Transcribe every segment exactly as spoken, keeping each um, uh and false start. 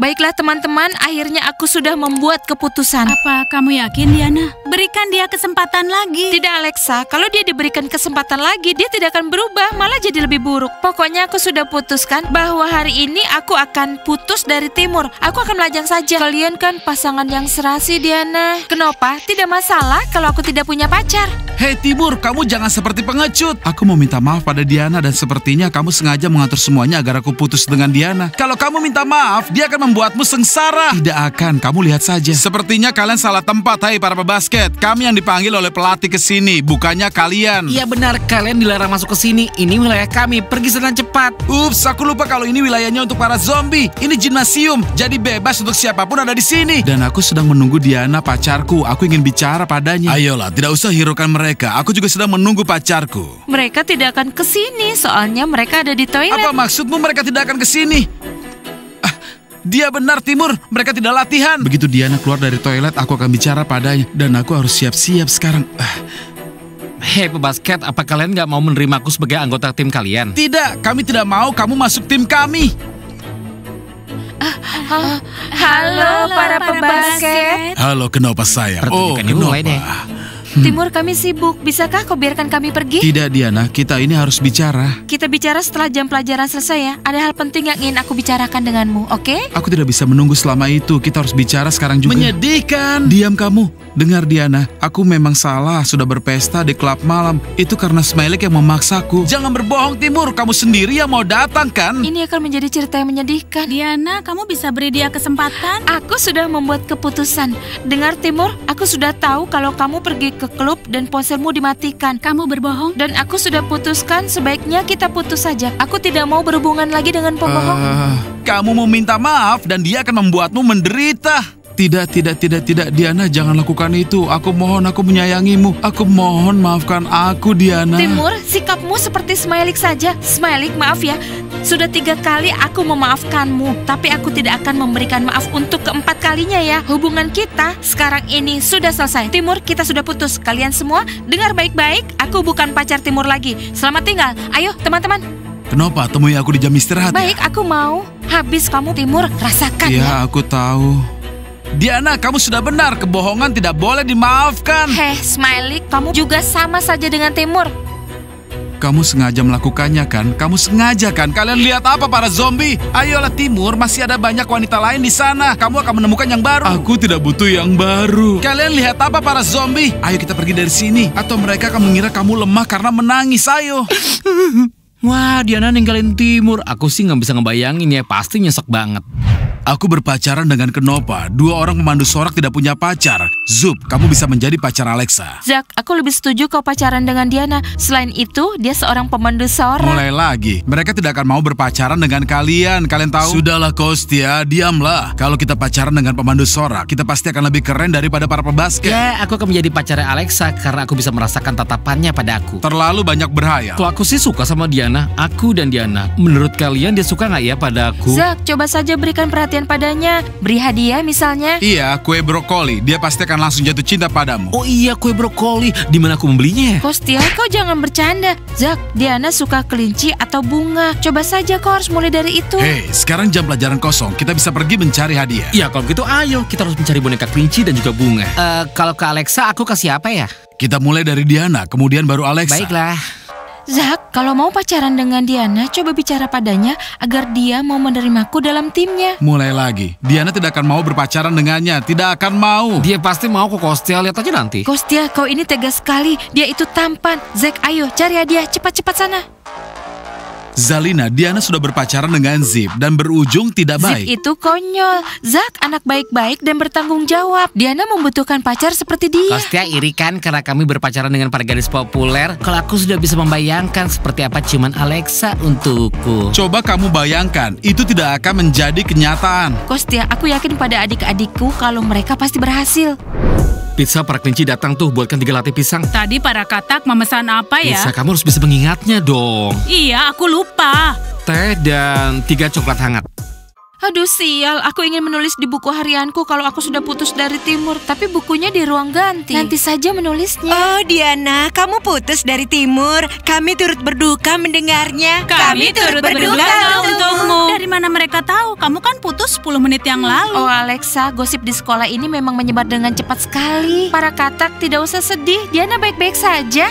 Baiklah teman-teman, akhirnya aku sudah membuat keputusan. Apa kamu yakin, Diana? Berikan dia kesempatan lagi. Tidak, Alexa. Kalau dia diberikan kesempatan lagi, dia tidak akan berubah, malah jadi lebih buruk. Pokoknya aku sudah putuskan bahwa hari ini aku akan putus dari Timur. Aku akan melajang saja. Kalian kan pasangan yang serasi, Diana. Kenapa? Tidak masalah kalau aku tidak punya pacar. Hei Timur, kamu jangan seperti pengecut. Aku mau minta maaf pada Diana dan sepertinya kamu sengaja mengatur semuanya agar aku putus dengan Diana. Kalau kamu minta maaf, dia akan membuatmu sengsara. Tidak akan, kamu lihat saja. Sepertinya kalian salah tempat, hai para pebasket. Kami yang dipanggil oleh pelatih ke sini, bukannya kalian. Iya benar, kalian dilarang masuk ke sini. Ini wilayah kami, pergi sana cepat. Ups, aku lupa kalau ini wilayahnya untuk para zombie. Ini gimnasium, jadi bebas untuk siapapun ada di sini. Dan aku sedang menunggu Diana, pacarku. Aku ingin bicara padanya. Ayolah, tidak usah hiraukan mereka. Aku juga sedang menunggu pacarku. Mereka tidak akan ke sini, soalnya mereka ada di toilet. Apa maksudmu mereka tidak akan ke sini? Ah, dia benar Timur, mereka tidak latihan. Begitu Diana keluar dari toilet, aku akan bicara padanya. Dan aku harus siap-siap sekarang. Ah. Hei pebasket, apa kalian nggak mau menerima aku sebagai anggota tim kalian? Tidak, kami tidak mau kamu masuk tim kami. Ah, ah, halo para pebasket. Halo, kenapa sayang? Oh, Pertunjukan dimulai deh. Timur, kami sibuk. Bisakah kau biarkan kami pergi? Tidak Diana, kita ini harus bicara. Kita bicara setelah jam pelajaran selesai ya. Ada hal penting yang ingin aku bicarakan denganmu, oke? Aku tidak bisa menunggu selama itu. Kita harus bicara sekarang juga. Menyedihkan. Diam kamu. Dengar Diana, aku memang salah sudah berpesta di klub malam. Itu karena Smiley yang memaksaku. Jangan berbohong Timur, kamu sendiri yang mau datang kan? Ini akan menjadi cerita yang menyedihkan. Diana, kamu bisa beri dia kesempatan? Aku sudah membuat keputusan. Dengar Timur, aku sudah tahu kalau kamu pergi ke klub dan ponselmu dimatikan. Kamu berbohong? Dan aku sudah putuskan sebaiknya kita putus saja. Aku tidak mau berhubungan lagi dengan pembohong. Uh, kamu mau minta maaf dan dia akan membuatmu menderita. Tidak, tidak, tidak, tidak, Diana, jangan lakukan itu. Aku mohon, aku menyayangimu. Aku mohon, maafkan aku, Diana. Timur, sikapmu seperti Smiley saja. Smiley, maaf ya. Sudah tiga kali aku memaafkanmu, tapi aku tidak akan memberikan maaf untuk keempat kalinya ya. Hubungan kita sekarang ini sudah selesai. Timur, kita sudah putus. Kalian semua dengar baik-baik, aku bukan pacar Timur lagi. Selamat tinggal. Ayo, teman-teman. Kenapa? Temui aku di jam istirahat. Baik, ya? aku mau. Habis kamu, Timur, rasakan ya. Ya, aku tahu. Diana, kamu sudah benar. Kebohongan tidak boleh dimaafkan. Heh, Smiley, kamu juga sama saja dengan Timur. Kamu sengaja melakukannya kan? Kamu sengaja kan? Kalian lihat apa para zombie? Ayolah Timur, masih ada banyak wanita lain di sana. Kamu akan menemukan yang baru. Aku tidak butuh yang baru. Kalian lihat apa para zombie? Ayo kita pergi dari sini. Atau mereka akan mengira kamu lemah karena menangis. Ayo. Wah, Diana ninggalin Timur. Aku sih nggak bisa ngebayangin ya, pasti nyesek banget. Aku berpacaran dengan Knopa. Dua orang pemandu sorak tidak punya pacar. Zup, kamu bisa menjadi pacar Alexa. Zack, aku lebih setuju kau pacaran dengan Diana. Selain itu, dia seorang pemandu sorak. Mulai lagi. Mereka tidak akan mau berpacaran dengan kalian. Kalian tahu? Sudahlah Kostia, diamlah. Kalau kita pacaran dengan pemandu sorak, kita pasti akan lebih keren daripada para pebasket. Ya, aku akan menjadi pacarnya Alexa karena aku bisa merasakan tatapannya pada aku. Terlalu banyak berhayal. Kalau aku sih suka sama Diana, aku dan Diana. Menurut kalian dia suka nggak ya pada aku? Zack, coba saja berikan perhatian padanya. Beri hadiah misalnya. Iya, kue brokoli. Dia pasti akan langsung jatuh cinta padamu. Oh iya, kue brokoli. Di mana aku membelinya? Kostia, kau jangan bercanda. Zack, Diana suka kelinci atau bunga. Coba saja kau harus mulai dari itu. Hei, sekarang jam pelajaran kosong. Kita bisa pergi mencari hadiah. Iya, kalau gitu ayo. Kita harus mencari boneka kelinci dan juga bunga. Uh, kalau ke Alexa, aku kasih apa ya? Kita mulai dari Diana, kemudian baru Alexa. Baiklah. Zack, kalau mau pacaran dengan Diana, coba bicara padanya agar dia mau menerimaku dalam timnya. Mulai lagi. Diana tidak akan mau berpacaran dengannya. Tidak akan mau. Dia pasti mau kok, Kostia. Lihat aja nanti. Kostia, kau ini tegas sekali. Dia itu tampan. Zack, ayo cari hadiah. Cepat-cepat sana. Zalina, Diana sudah berpacaran dengan Zip dan berujung tidak baik. Zip itu konyol. Zack anak baik-baik dan bertanggung jawab. Diana membutuhkan pacar seperti dia. Kostia iri kan karena kami berpacaran dengan para gadis populer. Kalau aku sudah bisa membayangkan seperti apa ciuman Alexa untukku. Coba kamu bayangkan, itu tidak akan menjadi kenyataan. Kostia, aku yakin pada adik-adikku kalau mereka pasti berhasil. Pizza para kelinci datang tuh, buatkan tiga latte pisang. Tadi para katak memesan apa ya? Pizza, kamu harus bisa mengingatnya dong. Iya, aku lupa. Teh dan tiga coklat hangat. Aduh sial, aku ingin menulis di buku harianku kalau aku sudah putus dari Timur. Tapi bukunya di ruang ganti. Nanti saja menulisnya. Oh Diana, kamu putus dari Timur. Kami turut berduka mendengarnya. Kami turut berduka untukmu. Dari mana mereka tahu? Kamu kan putus sepuluh menit yang lalu. Oh Alexa, gosip di sekolah ini memang menyebar dengan cepat sekali. Para katak, tidak usah sedih. Diana baik-baik saja.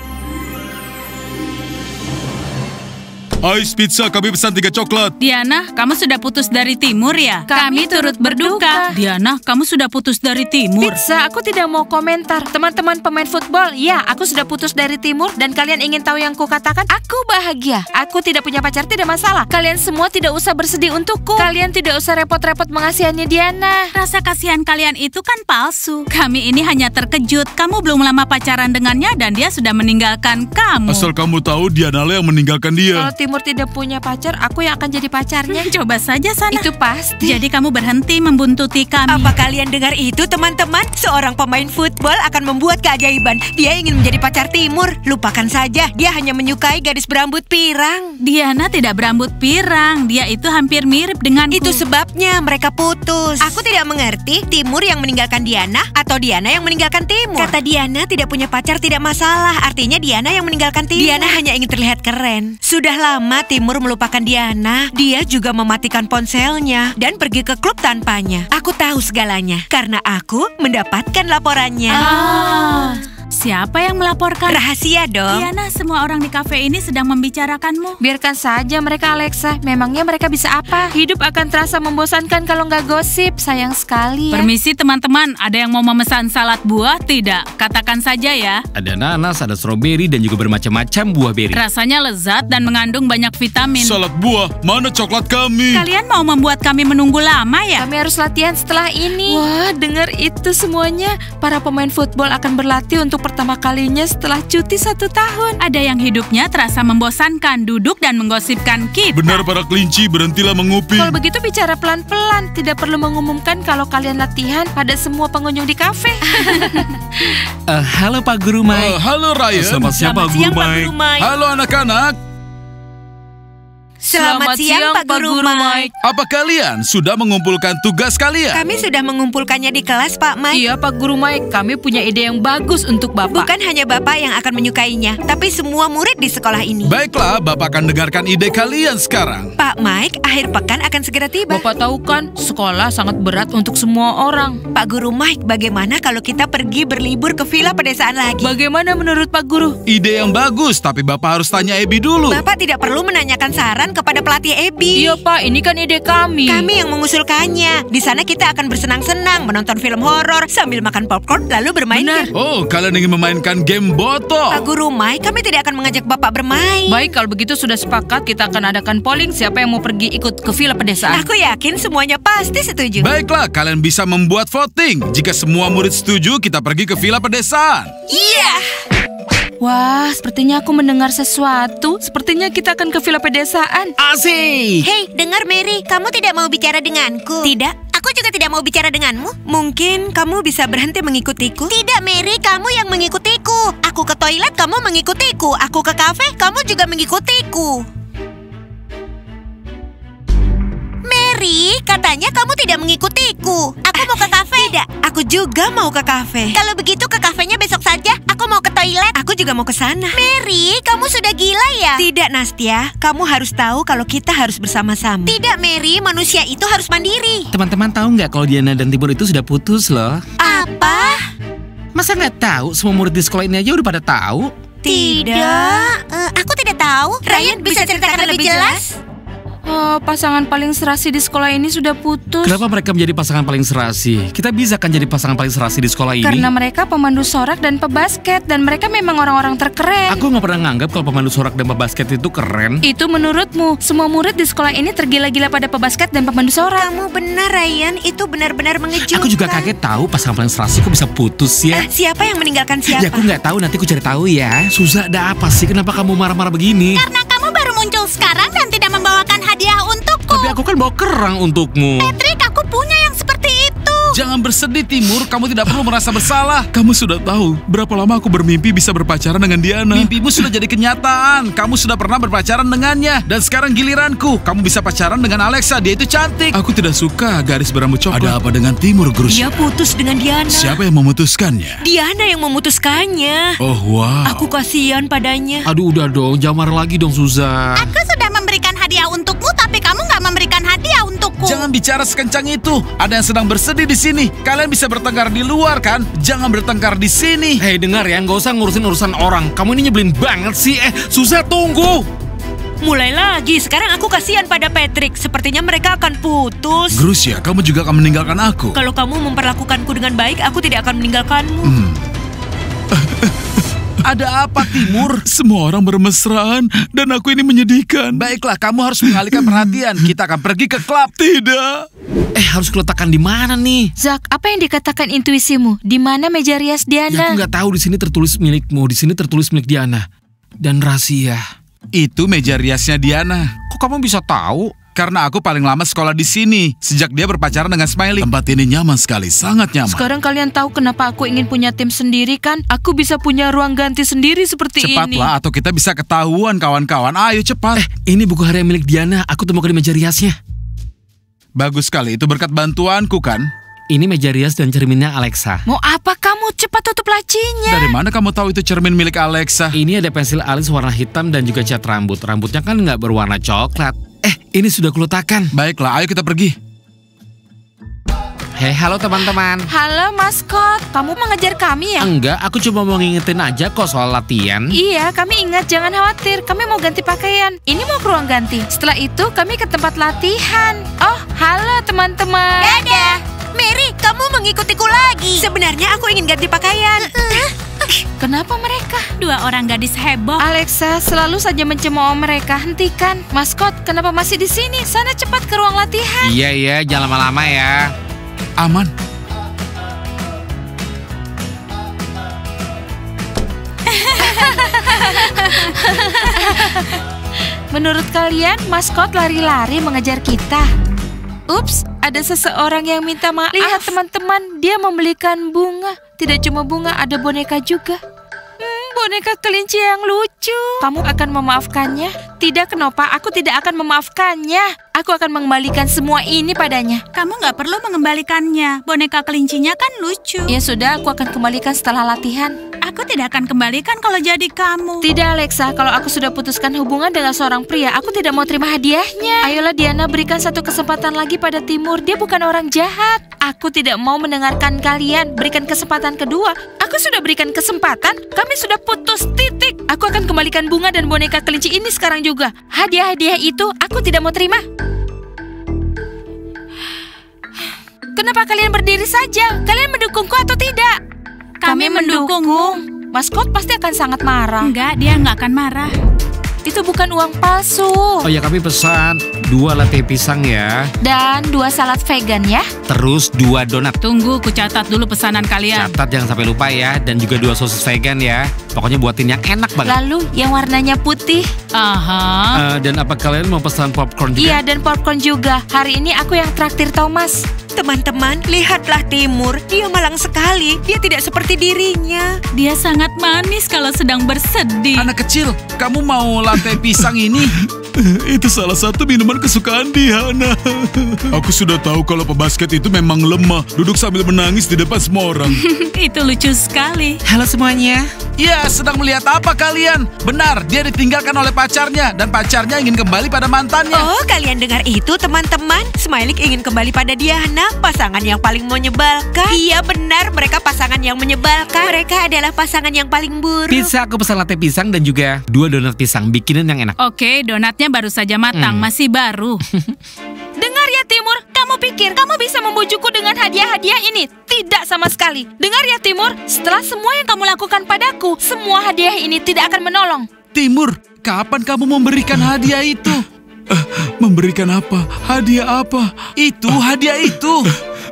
Ais pizza, kami pesan tiga coklat. Diana, kamu sudah putus dari Timur ya? Kami turut berduka. Diana, kamu sudah putus dari Timur. Pizza, aku tidak mau komentar. Teman-teman pemain football, ya, aku sudah putus dari Timur. Dan kalian ingin tahu yang kukatakan? Aku bahagia. Aku tidak punya pacar, tidak masalah. Kalian semua tidak usah bersedih untukku. Kalian tidak usah repot-repot mengasihani Diana. Rasa kasihan kalian itu kan palsu. Kami ini hanya terkejut. Kamu belum lama pacaran dengannya dan dia sudah meninggalkan kamu. Asal kamu tahu, Diana lah yang meninggalkan dia. Kalau Timur tidak punya pacar, aku yang akan jadi pacarnya. Coba saja sana. Itu pasti. Jadi kamu berhenti membuntuti kami. Apa kalian dengar itu teman-teman? Seorang pemain football akan membuat keajaiban. Dia ingin menjadi pacar Timur. Lupakan saja, dia hanya menyukai gadis berambut pirang. Diana tidak berambut pirang. Dia itu hampir mirip denganku. Itu sebabnya mereka putus. Aku tidak mengerti, Timur yang meninggalkan Diana atau Diana yang meninggalkan Timur. Kata Diana tidak punya pacar tidak masalah. Artinya Diana yang meninggalkan Timur. Diana hanya ingin terlihat keren. Sudah lama Timur melupakan Diana. Dia juga mematikan ponselnya dan pergi ke klub tanpanya. Aku tahu segalanya karena aku mendapatkan laporannya. Ah, siapa yang melaporkan? Rahasia dong. Diana, semua orang di kafe ini sedang membicarakanmu. Biarkan saja mereka Alexa. Memangnya mereka bisa apa? Hidup akan terasa membosankan kalau nggak gosip. Sayang sekali ya. Permisi teman-teman, ada yang mau memesan salad buah? Tidak, katakan saja ya. Ada nanas, ada stroberi, dan juga bermacam-macam buah beri. Rasanya lezat dan mengandung banyak vitamin. Salad buah, mana coklat kami? Kalian mau membuat kami menunggu lama ya? Kami harus latihan setelah ini. Wah, dengar itu semuanya. Para pemain football akan berlatih untuk pertama kalinya setelah cuti satu tahun. Ada yang hidupnya terasa membosankan, duduk dan menggosipkan kita. Benar para kelinci, berhentilah menguping. Kalau begitu bicara pelan-pelan. Tidak perlu mengumumkan kalau kalian latihan pada semua pengunjung di kafe. Uh, halo Pak Guru Mike. Uh, halo Ryan. Selamat siang Pak Guru siang, Pak Mike. Guru Mike. Halo anak-anak. Selamat siang, Pak Guru Mike. Apa kalian sudah mengumpulkan tugas kalian? Kami sudah mengumpulkannya di kelas, Pak Mike. Iya Pak Guru Mike, kami punya ide yang bagus untuk Bapak. Bukan hanya Bapak yang akan menyukainya, tapi semua murid di sekolah ini. Baiklah, Bapak akan dengarkan ide kalian sekarang. Pak Mike, akhir pekan akan segera tiba. Bapak tahu kan, sekolah sangat berat untuk semua orang. Pak Guru Mike, bagaimana kalau kita pergi berlibur ke villa pedesaan lagi? Bagaimana menurut Pak Guru? Ide yang bagus, tapi Bapak harus tanya Ebi dulu. Bapak tidak perlu menanyakan saran kepada pelatih Ebi. Iya Pak, ini kan ide kami. Kami yang mengusulkannya. Di sana kita akan bersenang-senang menonton film horor sambil makan popcorn lalu bermain Benar. game. Oh, kalian ingin memainkan game botol? Pak Guru Mike, kami tidak akan mengajak Bapak bermain. Baik, kalau begitu sudah sepakat, kita akan adakan polling siapa yang mau pergi ikut ke villa pedesaan. Aku yakin semuanya pasti setuju. Baiklah, kalian bisa membuat voting. Jika semua murid setuju, kita pergi ke villa pedesaan. Iya. Wah, sepertinya aku mendengar sesuatu. Sepertinya kita akan ke villa pedesaan. Asik. Hei, dengar Mary, kamu tidak mau bicara denganku. Tidak, aku juga tidak mau bicara denganmu. Mungkin kamu bisa berhenti mengikutiku. Tidak Mary, kamu yang mengikutiku. Aku ke toilet, kamu mengikutiku. Aku ke kafe, kamu juga mengikutiku. Mary, katanya kamu tidak mengikutiku. Aku mau ke kafe. Tidak, aku juga mau ke kafe. Kalau begitu ke kafenya besok saja. Aku mau ke toilet. Aku juga mau ke sana. Mary, kamu sudah gila ya? Tidak, Nastia. Kamu harus tahu kalau kita harus bersama-sama. Tidak, Mary. Manusia itu harus mandiri. Teman-teman tahu nggak kalau Diana dan Timur itu sudah putus loh? Apa? Masa nggak tahu? Semua murid di sekolah ini aja udah pada tahu. Tidak. Eh, aku tidak tahu. Ryan, bisa ceritakan lebih jelas? Oh, pasangan paling serasi di sekolah ini sudah putus. Kenapa mereka menjadi pasangan paling serasi? Kita bisa kan jadi pasangan paling serasi di sekolah ini? Karena mereka pemandu sorak dan pebasket. Dan mereka memang orang-orang terkeren. Aku nggak pernah nganggap kalau pemandu sorak dan pebasket itu keren. Itu menurutmu. Semua murid di sekolah ini tergila-gila pada pebasket dan pemandu sorak. Kamu benar, Ryan. Itu benar-benar mengejutkan. Aku juga kaget tahu pasangan paling serasi kok bisa putus ya. Eh, siapa yang meninggalkan siapa? Ya aku nggak tahu, nanti aku cari tahu ya. Suza, ada apa sih? Kenapa kamu marah-marah begini? Karena kamu baru muncul sekarang dan tidak membawakan hadiah untukku. Tapi aku kan bawa kerang untukmu. Patrick, aku punya yang seperti itu. Jangan bersedih, Timur. Kamu tidak perlu merasa bersalah. Kamu sudah tahu berapa lama aku bermimpi bisa berpacaran dengan Diana. Mimpimu sudah jadi kenyataan. Kamu sudah pernah berpacaran dengannya. Dan sekarang giliranku. Kamu bisa pacaran dengan Alexa. Dia itu cantik. Aku tidak suka garis berambut coklat. Ada apa dengan Timur, Grusya? Dia putus dengan Diana. Siapa yang memutuskannya? Diana yang memutuskannya. Oh, wow. Aku kasihan padanya. Aduh, udah dong. Jangan marah lagi dong, Susan. Aku sudah memberikan hadiah untukmu, tapi kamu nggak memberikan hadiah untukku. Jangan bicara sekencang itu. Ada yang sedang bersedih di sini. Kalian bisa bertengkar di luar kan? Jangan bertengkar di sini. Hei, dengar ya, nggak usah ngurusin urusan orang. Kamu ini nyebelin banget sih. Eh, Susan, tunggu. Mulai lagi. Sekarang aku kasihan pada Patrick. Sepertinya mereka akan putus. Grusya, kamu juga akan meninggalkan aku. Kalau kamu memperlakukanku dengan baik, aku tidak akan meninggalkanmu. Hmm. Ada apa, Timur? Semua orang bermesraan dan aku ini menyedihkan. Baiklah, kamu harus mengalihkan perhatian. Kita akan pergi ke klub. Tidak. Eh, harus kuletakkan di mana nih? Zak, apa yang dikatakan intuisimu? Di mana meja rias Ya, Diana? aku nggak tahu. Di sini tertulis milikmu, di sini tertulis milik Diana. Dan rahasia. Itu meja riasnya Diana. Kok kamu bisa tahu? Karena aku paling lama sekolah di sini. Sejak dia berpacaran dengan Smiley. Tempat ini nyaman sekali, sangat nyaman. Sekarang kalian tahu kenapa aku ingin punya tim sendiri kan? Aku bisa punya ruang ganti sendiri seperti ini. Cepatlah atau kita bisa ketahuan, kawan-kawan. Ayo cepat. Eh, ini buku harian milik Diana. Aku temukan di meja riasnya. Bagus sekali, itu berkat bantuanku kan? Ini meja rias dan cerminnya Alexa. Mau apa kamu? Cepat tutup lacinya. Dari mana kamu tahu itu cermin milik Alexa? Ini ada pensil alis warna hitam dan juga cat rambut. Rambutnya kan nggak berwarna coklat. Eh, ini sudah kuletakkan. Baiklah, ayo kita pergi. Hei, halo teman-teman. Halo maskot, kamu mengejar kami ya? Enggak, aku cuma mau ngingetin aja kok soal latihan. Iya, kami ingat, jangan khawatir. Kami mau ganti pakaian. Ini mau ke ruang ganti. Setelah itu kami ke tempat latihan. Oh, halo teman-teman. Dadah. Mary, kamu mengikutiku lagi. Sebenarnya aku ingin ganti pakaian. Kenapa mereka? Dua orang gadis heboh. Alexa selalu saja mencemooh mereka. Hentikan. Maskot, kenapa masih di sini? Sana cepat ke ruang latihan. Iya, iya, jangan lama-lama ya. Aman. Menurut kalian, maskot lari-lari mengejar kita. Ups, ada seseorang yang minta maaf. Lihat teman-teman, dia membelikan bunga. Tidak cuma bunga, ada boneka juga. Hmm, boneka kelinci yang lucu. Kamu akan memaafkannya? Tidak, kenapa? Aku tidak akan memaafkannya. Aku akan mengembalikan semua ini padanya. Kamu nggak perlu mengembalikannya. Boneka kelincinya kan lucu. Ya sudah, aku akan kembalikan setelah latihan. Aku tidak akan kembalikan kalau jadi kamu. Tidak, Alexa. Kalau aku sudah putuskan hubungan dengan seorang pria, aku tidak mau terima hadiahnya. Ayolah, Diana, berikan satu kesempatan lagi pada Timur. Dia bukan orang jahat. Aku tidak mau mendengarkan kalian. Berikan kesempatan kedua. Aku sudah berikan kesempatan. Kami sudah putus, titik. Aku akan kembalikan bunga dan boneka kelinci ini sekarang juga. Hadiah-hadiah itu aku tidak mau terima. Kenapa kalian berdiri saja? Kalian mendukungku atau tidak? Kami mendukungmu. Maskot pasti akan sangat marah. Enggak, dia nggak akan marah. Itu bukan uang palsu. Oh ya, kami pesan dua latte pisang ya. Dan dua salad vegan ya. Terus dua donat. Tunggu, ku catat dulu pesanan kalian. Catat jangan sampai lupa ya. Dan juga dua sosis vegan ya. Pokoknya buatin yang enak banget. Lalu yang warnanya putih. Aha. Uh, dan apa kalian mau pesan popcorn juga? Iya, dan popcorn juga. Hari ini aku yang traktir Thomas. Teman-teman, lihatlah Timur. Dia malang sekali. Dia tidak seperti dirinya. Dia sangat manis kalau sedang bersedih. Anak kecil, kamu mau latte pisang ini? Itu salah satu minuman kesukaan Diana. Aku sudah tahu kalau pebasket itu memang lemah. Duduk sambil menangis di depan semua orang. Itu lucu sekali. Halo semuanya. Ya, sedang melihat apa kalian? Benar, dia ditinggalkan oleh pacarnya. Dan pacarnya ingin kembali pada mantannya. Oh, kalian dengar itu teman-teman? Smiley ingin kembali pada Diana, pasangan yang paling menyebalkan. Iya benar, mereka pasangan yang menyebalkan. Mereka adalah pasangan yang paling buruk. Bisa aku pesan latte pisang dan juga dua donat pisang. Bikinin yang enak. Oke, donatnya baru saja matang, Hmm. masih baru. Dengar ya Timur, kamu pikir kamu bisa membujukku dengan hadiah-hadiah ini? Tidak sama sekali. Dengar ya Timur, setelah semua yang kamu lakukan padaku, semua hadiah ini tidak akan menolong. Timur, kapan kamu memberikan hadiah itu? Uh, memberikan apa? Hadiah apa? Itu hadiah itu.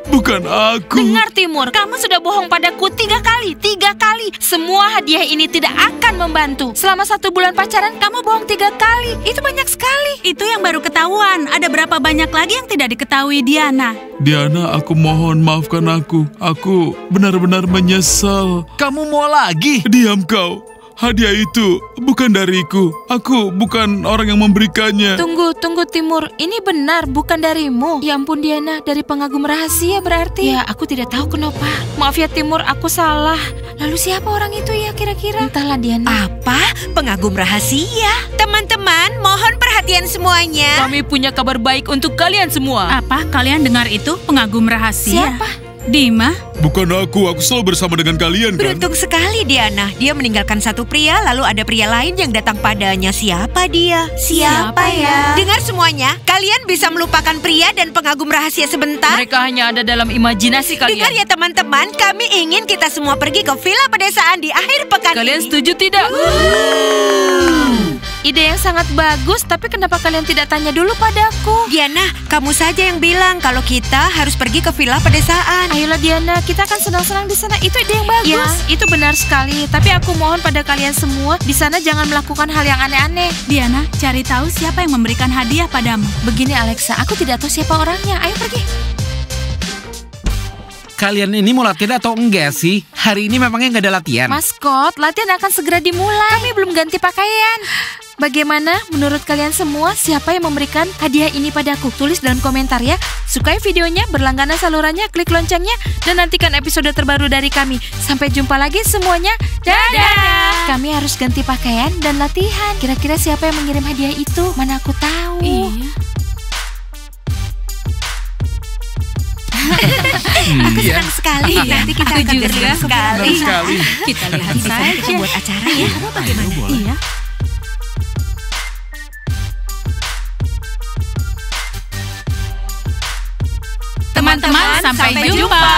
bukan aku. Dengar Timur, kamu sudah bohong padaku tiga kali, tiga kali. Semua hadiah ini tidak akan membantu. Selama satu bulan pacaran, kamu bohong tiga kali. Itu banyak sekali. Itu yang baru ketahuan. Ada berapa banyak lagi yang tidak diketahui Diana? Diana, aku mohon maafkan aku. Aku benar-benar menyesal. Kamu mau lagi? Diam kau. Hadiah itu bukan dariku. Aku bukan orang yang memberikannya. Tunggu, tunggu Timur. Ini benar, bukan darimu. Ya ampun Diana, dari pengagum rahasia berarti. Ya, aku tidak tahu kenapa. Maaf ya Timur, aku salah. Lalu siapa orang itu ya kira-kira? Entahlah Diana. Apa? Pengagum rahasia? Teman-teman, mohon perhatian semuanya. Kami punya kabar baik untuk kalian semua. Apa? Kalian dengar itu? Pengagum rahasia? Siapa? Dima? Bukan aku, aku selalu bersama dengan kalian kan? Beruntung sekali Diana. Dia meninggalkan satu pria, lalu ada pria lain yang datang padanya. Siapa dia? Siapa ya? Dengar semuanya, kalian bisa melupakan pria dan pengagum rahasia sebentar? Mereka hanya ada dalam imajinasi Dengar kalian. ya teman-teman, kami ingin kita semua pergi ke villa pedesaan di akhir pekan Kalian ini. setuju tidak? Ide yang sangat bagus, tapi kenapa kalian tidak tanya dulu padaku? Diana, kamu saja yang bilang kalau kita harus pergi ke villa pedesaan. Ayolah Diana, kita akan senang-senang di sana. Itu ide yang bagus. Ya, itu benar sekali. Tapi aku mohon pada kalian semua, di sana jangan melakukan hal yang aneh-aneh. Diana, cari tahu siapa yang memberikan hadiah padamu. Begini Alexa, aku tidak tahu siapa orangnya. Ayo pergi. Kalian ini mau latihan atau enggak sih? Hari ini memangnya nggak ada latihan? Maskot, latihan akan segera dimulai. Kami belum ganti pakaian. Bagaimana menurut kalian semua siapa yang memberikan hadiah ini padaku? Tulis dalam komentar ya. Sukai videonya, berlangganan salurannya, klik loncengnya, dan nantikan episode terbaru dari kami. Sampai jumpa lagi semuanya. Dadah! Kami harus ganti pakaian dan latihan. Kira-kira siapa yang mengirim hadiah itu? Mana aku tahu. Iya. Aku senang sekali. Nanti kita Aku akan juga. senang sekali. sekali. Kita lihat Nanti di sana kita saja. buat acara ya. Kamu bagaimana? Iya. Teman-teman, sampai, sampai jumpa. jumpa.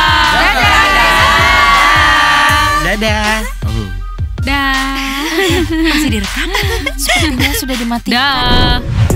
Dadah. Dah. Masih direkam? Sepertinya sudah dimatikan. Dah.